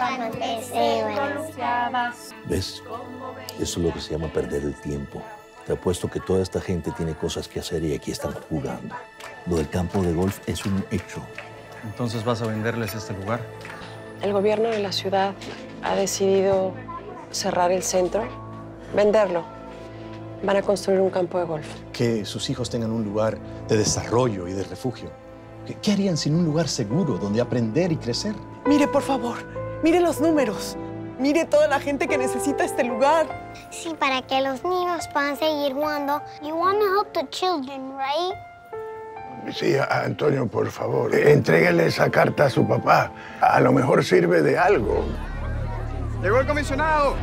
¿Ves? Eso es lo que se llama perder el tiempo. Te apuesto que toda esta gente tiene cosas que hacer y aquí están jugando. Lo del campo de golf es un hecho. ¿Entonces vas a venderles este lugar? El gobierno de la ciudad ha decidido cerrar el centro, venderlo. Van a construir un campo de golf. Que sus hijos tengan un lugar de desarrollo y de refugio. ¿Qué harían sin un lugar seguro donde aprender y crecer? Mire, por favor, mire los números. Mire toda la gente que necesita este lugar. Sí, para que los niños puedan seguir jugando. You want to help the children, right? Sí, Antonio, por favor, entréguele esa carta a su papá. A lo mejor sirve de algo. ¡Llegó el comisionado!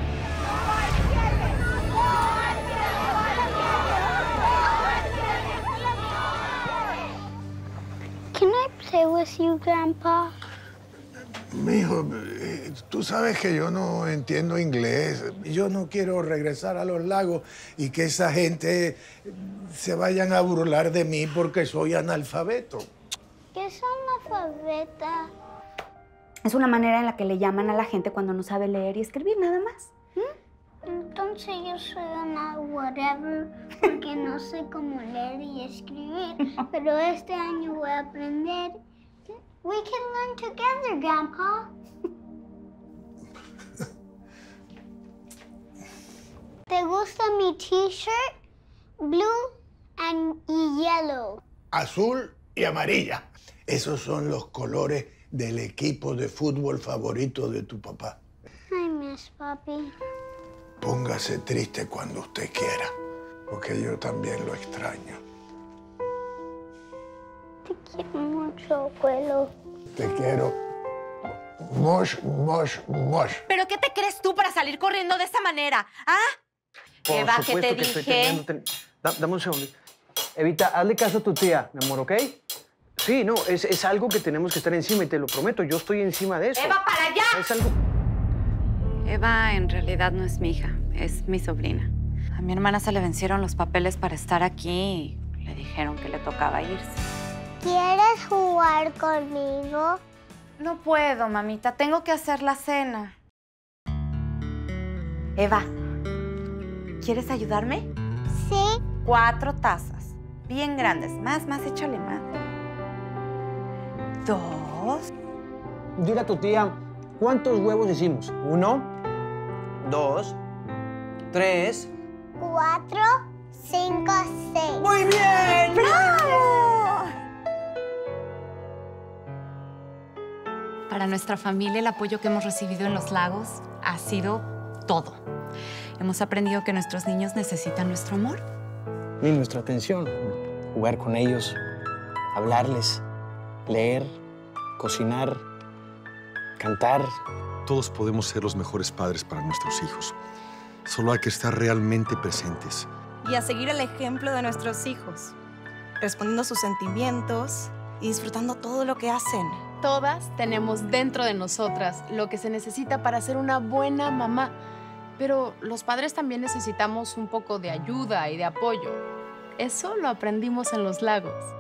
Can I play with you, Grandpa? Mijo, tú sabes que yo no entiendo inglés. Yo no quiero regresar a los lagos y que esa gente se vayan a burlar de mí porque soy analfabeto. ¿Qué es analfabeta? Es una manera en la que le llaman a la gente cuando no sabe leer y escribir, nada más. Entonces yo soy una whatever porque no sé cómo leer y escribir. Pero este año voy a aprender. We can learn together, Grandpa. ¿Te gusta mi t-shirt? Blue y yellow. Azul y amarilla. Esos son los colores del equipo de fútbol favorito de tu papá. I miss Papi. Póngase triste cuando usted quiera, porque yo también lo extraño. Te quiero mucho, abuelo. Te quiero. Mosh, mosh, mosh. ¿Pero qué te crees tú para salir corriendo de esa manera? ¿Ah? Eva, ¿qué te dije? Dame un segundo. Evita, hazle caso a tu tía, mi amor, ¿ok? Sí, no, es algo que tenemos que estar encima y te lo prometo, yo estoy encima de eso. ¡Eva, para allá! Es algo... Eva en realidad no es mi hija, es mi sobrina. A mi hermana se le vencieron los papeles para estar aquí y le dijeron que le tocaba irse. ¿Quieres jugar conmigo? No puedo, mamita. Tengo que hacer la cena. Eva, ¿quieres ayudarme? Sí. 4 tazas, bien grandes. Más, échale más. 2. Dile a tu tía, ¿cuántos huevos hicimos? 1, 2, 3... 4, 5, 6. ¡Muy bien! ¡Bravo! Para nuestra familia, el apoyo que hemos recibido en Los Lagos ha sido todo. Hemos aprendido que nuestros niños necesitan nuestro amor. Y nuestra atención. Jugar con ellos, hablarles, leer, cocinar, cantar. Todos podemos ser los mejores padres para nuestros hijos. Solo hay que estar realmente presentes. Y a seguir el ejemplo de nuestros hijos, respondiendo a sus sentimientos y disfrutando todo lo que hacen. Todas tenemos dentro de nosotras lo que se necesita para ser una buena mamá. Pero los padres también necesitamos un poco de ayuda y de apoyo. Eso lo aprendimos en Los Lagos.